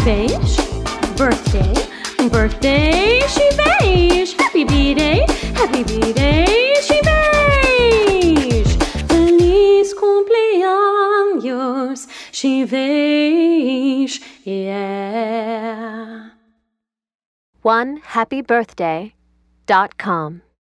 vez. Birthday, birthday, she vez. Happy B-Day, she vez. Feliz cumpleaños, she vez, yeah. OneHappyBirthday.com